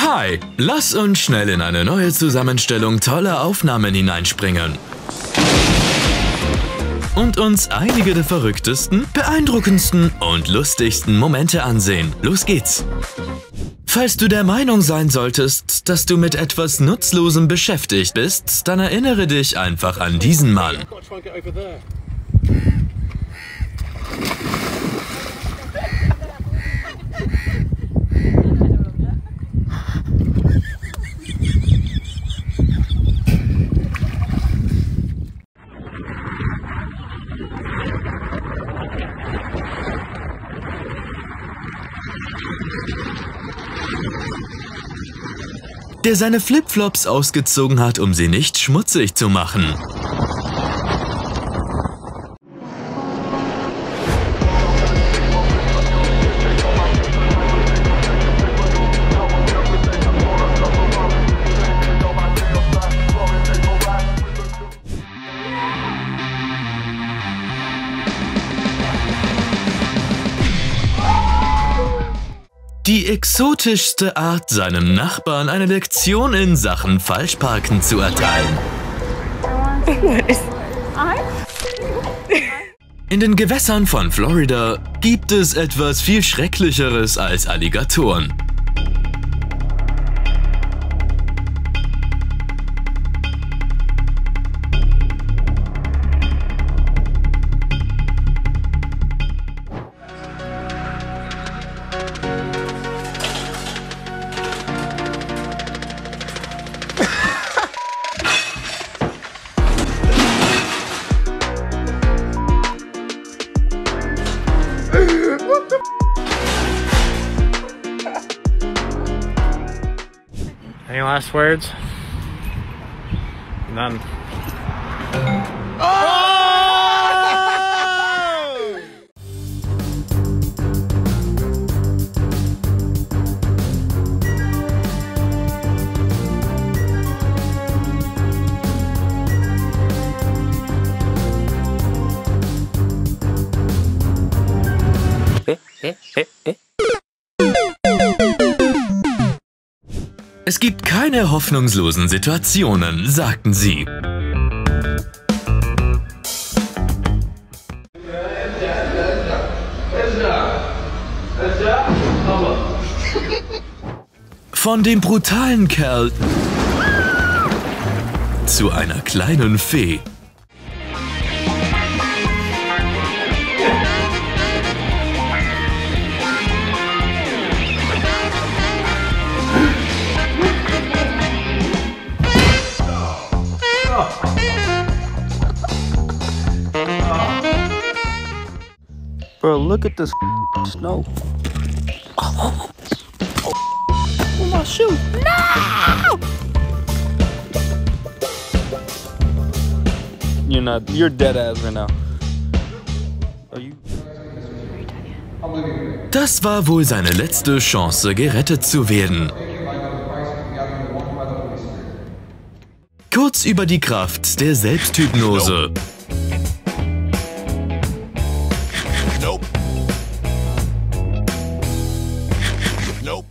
Hi, lass uns schnell in eine neue Zusammenstellung toller Aufnahmen hineinspringen und uns einige der verrücktesten, beeindruckendsten und lustigsten Momente ansehen. Los geht's! Falls du der Meinung sein solltest, dass du mit etwas Nutzlosem beschäftigt bist, dann erinnere dich einfach an diesen Mann. Der seine Flipflops ausgezogen hat, um sie nicht schmutzig zu machen. Die exotischste Art, seinem Nachbarn eine Lektion in Sachen Falschparken zu erteilen. In den Gewässern von Florida gibt es etwas viel Schrecklicheres als Alligatoren. Any last words? None. Oh! Es gibt keine hoffnungslosen Situationen, sagten sie. Von dem brutalen Kerl zu einer kleinen Fee. Bro, look at this snow. Oh, my shoe. No! You're dead ass right now. Are you? Das war wohl seine letzte Chance, gerettet zu werden. Kurz über die Kraft der Selbsthypnose. Nope. Nope.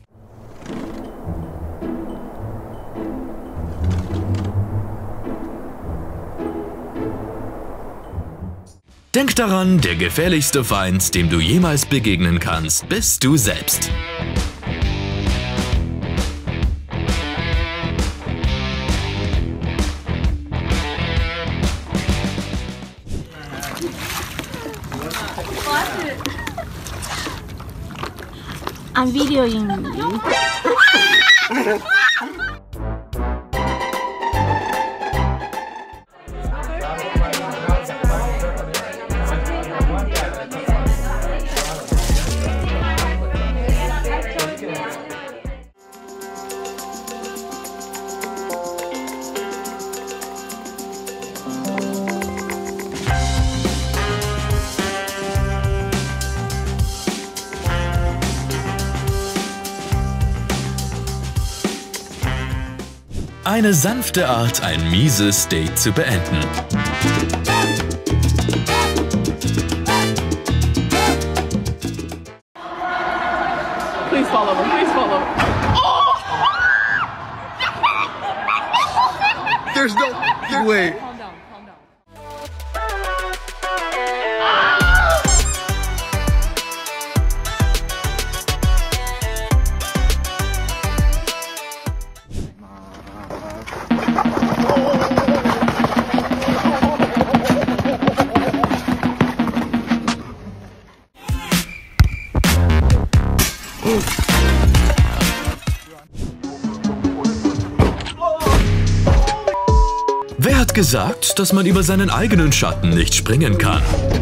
Denk daran, der gefährlichste Feind, dem du jemals begegnen kannst, bist du selbst. I'm videoing you. Eine sanfte Art, ein mieses Date zu beenden. Please follow him. Please follow him. Oh! There's no way. Calm down, calm down. Wer hat gesagt, dass man über seinen eigenen Schatten nicht springen kann?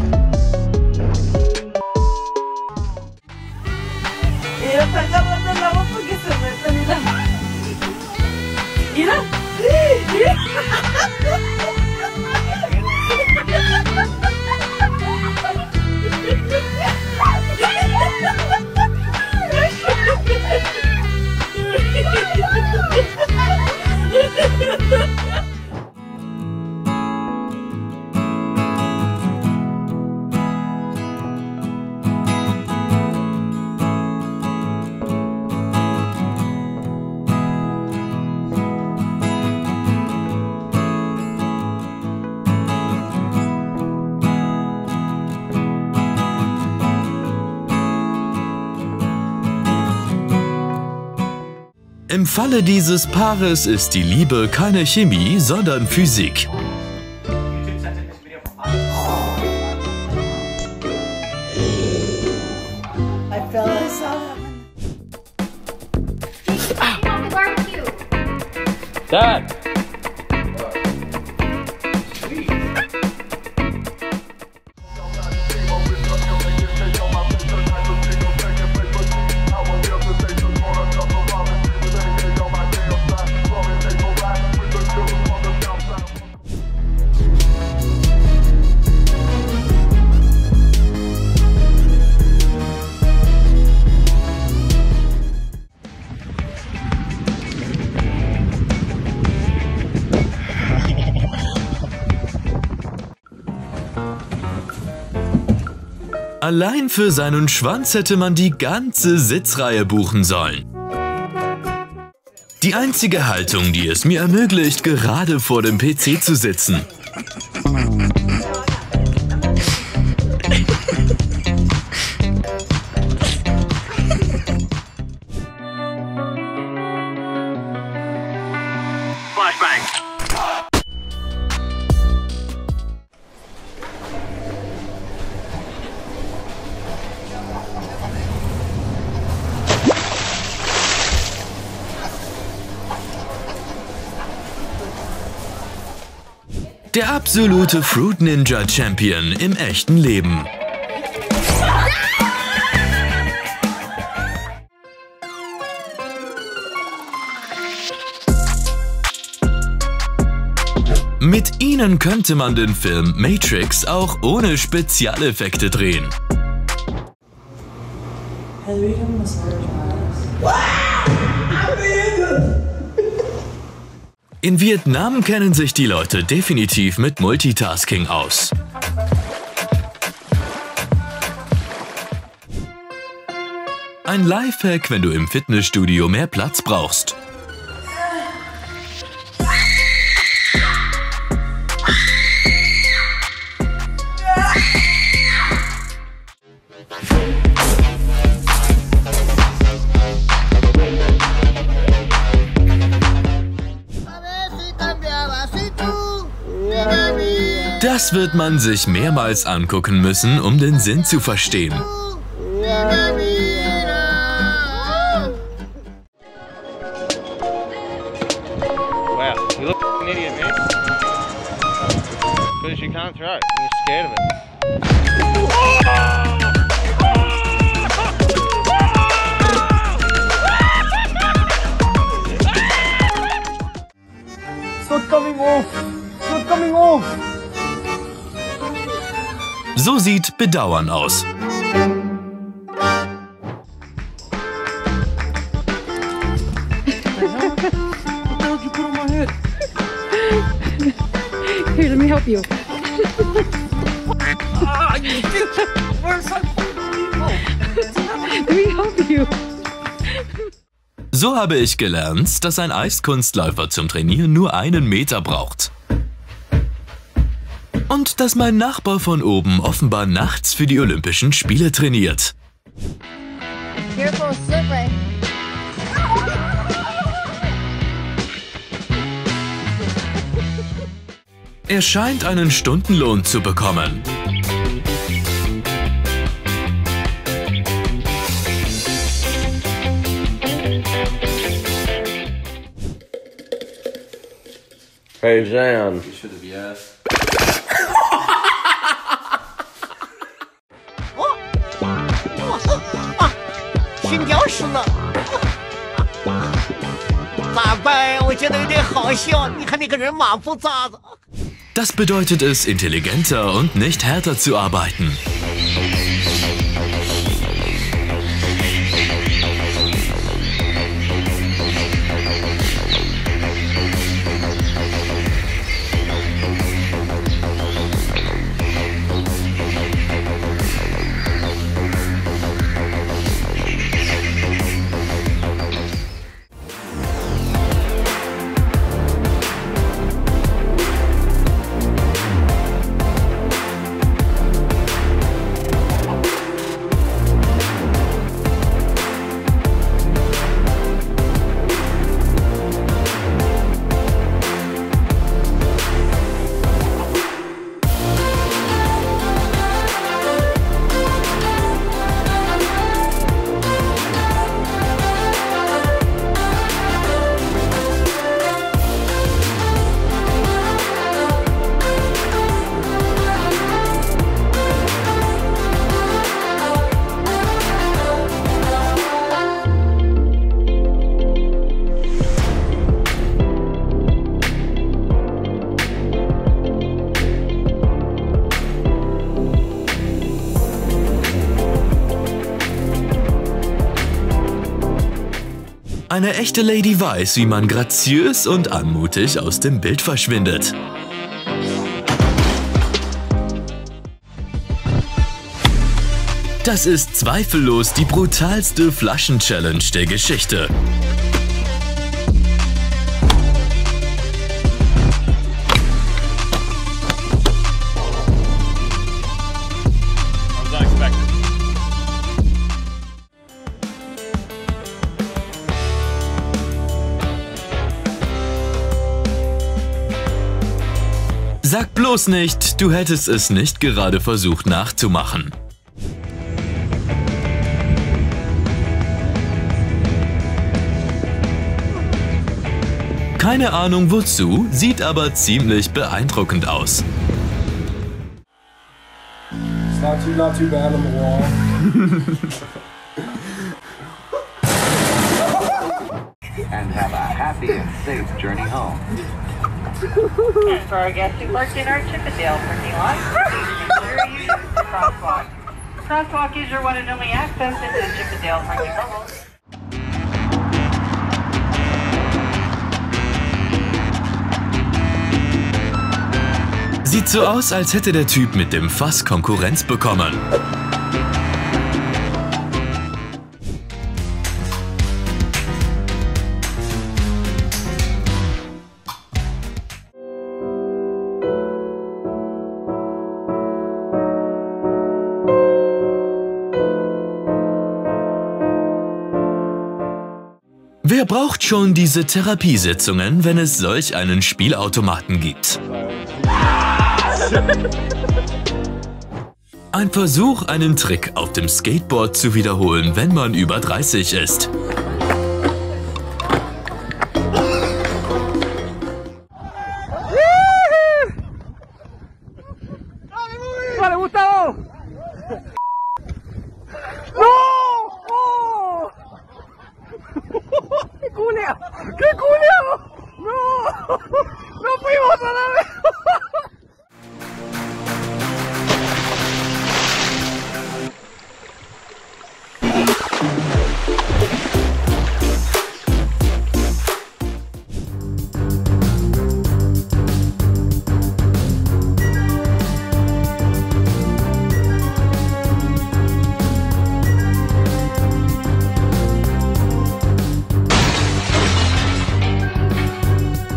Im Falle dieses Paares ist die Liebe keine Chemie, sondern Physik. Dad! Allein für seinen Schwanz hätte man die ganze Sitzreihe buchen sollen. Die einzige Haltung, die es mir ermöglicht, gerade vor dem PC zu sitzen. Der absolute Fruit Ninja Champion im echten Leben. Mit ihnen könnte man den Film Matrix auch ohne Spezialeffekte drehen. In Vietnam kennen sich die Leute definitiv mit Multitasking aus. Ein Lifehack, wenn du im Fitnessstudio mehr Platz brauchst. Das wird man sich mehrmals angucken müssen, um den Sinn zu verstehen. Wow, you look like an idiot, man. Because you can't throw it, you're scared of it. It's not coming off! It's not coming off! So sieht Bedauern aus. Here, let me help you. Let me help you. So habe ich gelernt, dass ein Eiskunstläufer zum Trainieren nur 1 Meter braucht. Und dass mein Nachbar von oben offenbar nachts für die Olympischen Spiele trainiert. Careful, slippery. Er scheint einen Stundenlohn zu bekommen. Hey, Jan. You should have yes. Das bedeutet es, intelligenter und nicht härter zu arbeiten. Eine echte Lady weiß, wie man graziös und anmutig aus dem Bild verschwindet. Das ist zweifellos die brutalste Flaschen-Challenge der Geschichte. Sag bloß nicht, du hättest es nicht gerade versucht nachzumachen. Keine Ahnung wozu, sieht aber ziemlich beeindruckend aus. It's not too bad on the wall. And have a happy and safe journey home. And for our guests who parked in our Chippendale parking lot, please use the crosswalk. The crosswalk is your one and only access into the Chippendale parking lot. Sieht so aus, als hätte der Typ mit dem Fass Konkurrenz bekommen. Wer braucht schon diese Therapiesitzungen, wenn es solch einen Spielautomaten gibt? Ein Versuch, einen Trick auf dem Skateboard zu wiederholen, wenn man über 30 ist.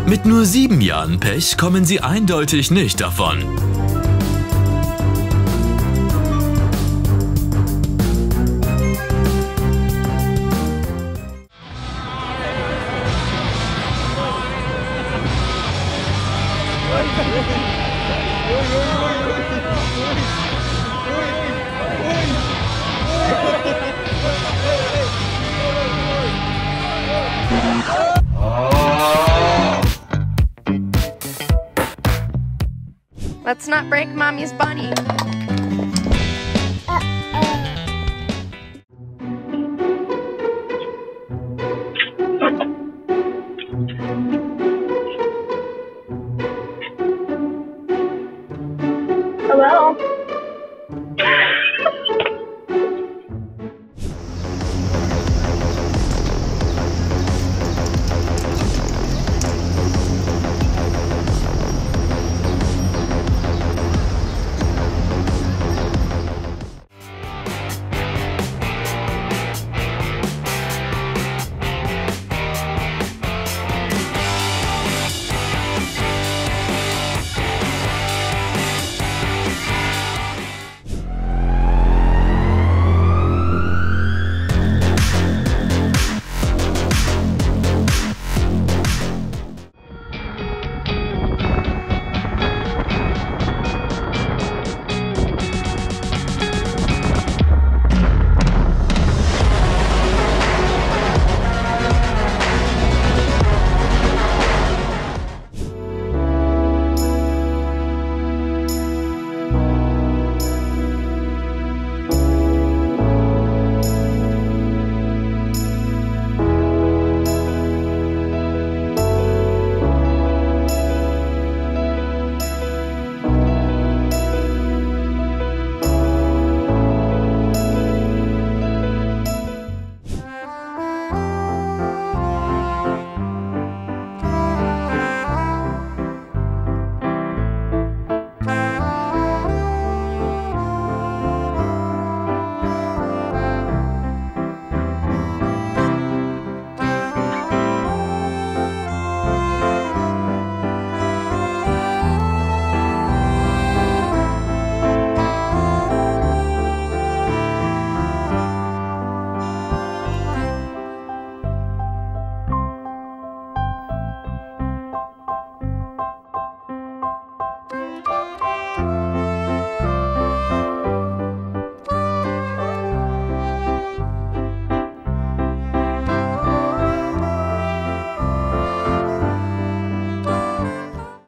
Mit nur 7 Jahren Pech kommen sie eindeutig nicht davon. Let's not break Mommy's bunny.